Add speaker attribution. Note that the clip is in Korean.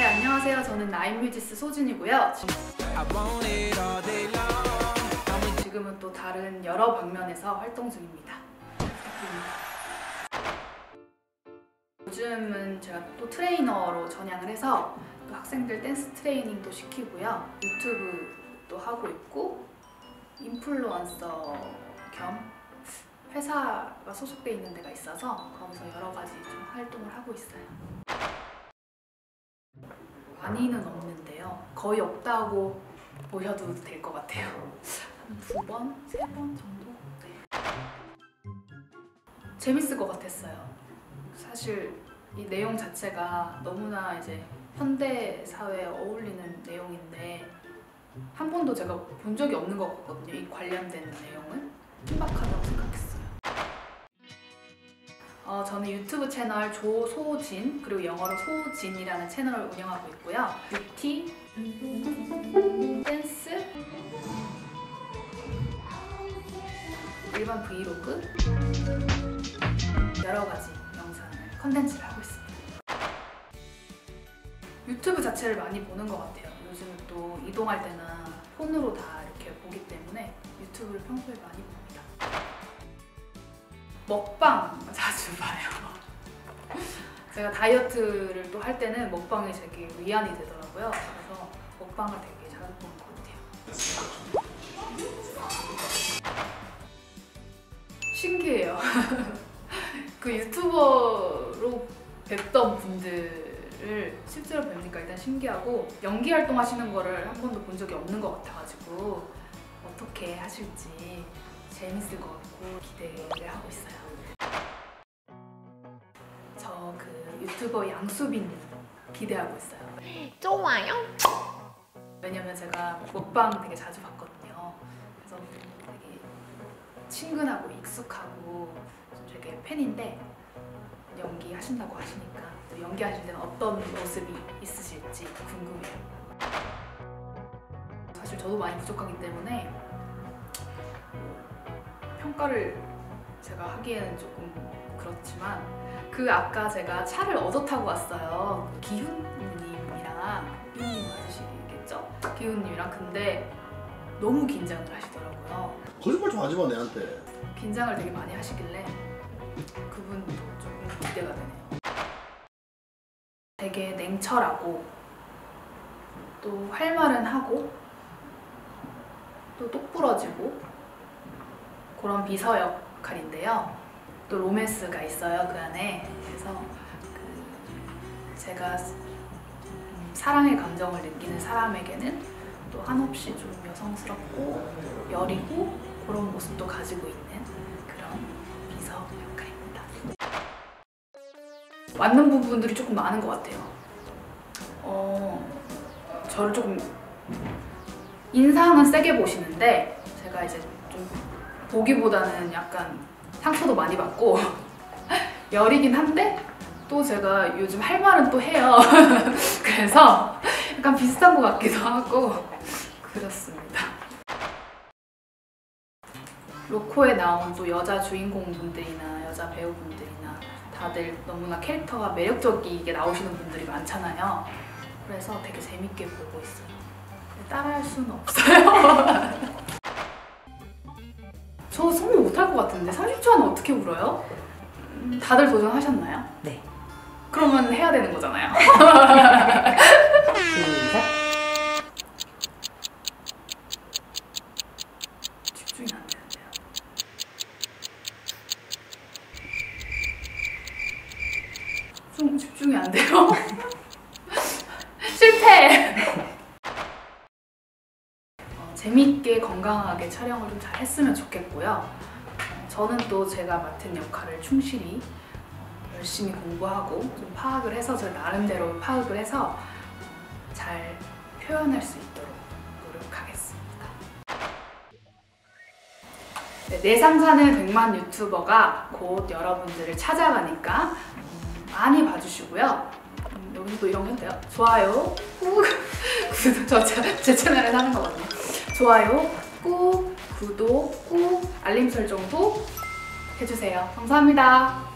Speaker 1: 네, 안녕하세요. 저는 나인뮤지스 소진이고요. 지금은 또 다른 여러 방면에서 활동 중입니다. 요즘은 제가 또 트레이너로 전향을 해서 또 학생들 댄스 트레이닝도 시키고요. 유튜브도 하고 있고 인플루언서 겸 회사가 소속돼 있는 데가 있어서 거기서 여러 가지 좀 활동을 하고 있어요. 많이는 없는데요. 거의 없다고 보셔도 될 것 같아요. 한 2번, 3번 정도? 네. 재밌을 것 같았어요. 사실 이 내용 자체가 너무나 이제 현대 사회에 어울리는 내용인데 한 번도 제가 본 적이 없는 것 같거든요. 이 관련된 내용을. 신박하다고 생각했어요. 저는 유튜브 채널 조소진, 그리고 영어로 소진이라는 채널을 운영하고 있고요. 뷰티, 댄스, 일반 브이로그, 여러 가지 영상을, 컨텐츠를 하고 있습니다. 유튜브 자체를 많이 보는 것 같아요. 요즘은 또 이동할 때나 폰으로 다 이렇게 보기 때문에 유튜브를 평소에 많이 봅니다. 먹방 자주 봐요. 제가 다이어트를 또 할 때는 먹방이 되게 위안이 되더라고요. 그래서 먹방을 되게 자주 보는 것 같아요. 신기해요. 그 유튜버로 뵙던 분들을 실제로 뵈니까 일단 신기하고, 연기 활동 하시는 거를 한 번도 본 적이 없는 것 같아가지고 어떻게 하실지 재밌을 것 같고 기대를 하고 있어요. 저 그 유튜버 양수빈 기대하고 있어요.
Speaker 2: 좋아요.
Speaker 1: 왜냐면 제가 먹방 되게 자주 봤거든요. 그래서 되게 친근하고 익숙하고 되게 팬인데, 연기 하신다고 하시니까 또 연기하실 때는 어떤 모습이 있으실지 궁금해요. 사실 저도 많이 부족하기 때문에 평가를 제가 하기에는 조금 그렇지만, 그 아까 제가 차를 얻어 타고 왔어요. 기훈님이랑, 기훈님 맞으시겠죠? 기훈님이랑. 근데 너무 긴장을 하시더라고요.
Speaker 3: 거짓말 좀 하지 마, 내한테.
Speaker 1: 긴장을 되게 많이 하시길래 그분도 조금 기대가 되네요. 되게 냉철하고 또 할 말은 하고 또 똑부러지고 그런 비서 역할인데요. 또 로맨스가 있어요, 그 안에. 그래서 제가 사랑의 감정을 느끼는 사람에게는 또 한없이 좀 여성스럽고 여리고 그런 모습도 가지고 있는 그런 비서 역할입니다. 맞는 부분들이 조금 많은 것 같아요. 저를 조금 인상은 세게 보시는데, 제가 이제 좀 보기보다는 약간 상처도 많이 받고 여리긴 한데 또 제가 요즘 할 말은 또 해요. 그래서 약간 비슷한 것 같기도 하고 그렇습니다. 로코에 나온 또 여자 주인공분들이나 여자 배우분들이나 다들 너무나 캐릭터가 매력적이게 나오시는 분들이 많잖아요. 그래서 되게 재밌게 보고 있어요. 따라할 수는 없어요. 저 성공 못할 것 같은데 30초 안에 어떻게 울어요? 다들 도전하셨나요?
Speaker 2: 네.
Speaker 1: 그러면 해야 되는 거잖아요.
Speaker 2: 시작.
Speaker 1: 집중이 안 되는데요. 좀 집중이 안 돼요. 실패! 재밌게 건강하게 촬영을 좀 잘 했으면 좋겠고요. 저는 또 제가 맡은 역할을 충실히 열심히 공부하고 좀 파악을 해서, 저 나름대로 파악을 해서 잘 표현할 수 있도록 노력하겠습니다. 네, 내상 사는 100만 유튜버가 곧 여러분들을 찾아가니까 많이 봐주시고요. 여기서 또 이런 거 해도 돼요? 좋아요, 꾹! 제 채널에서 하는 거거든요. 좋아요, 꾹! 구독, 꾹! 알림 설정도 해주세요. 감사합니다.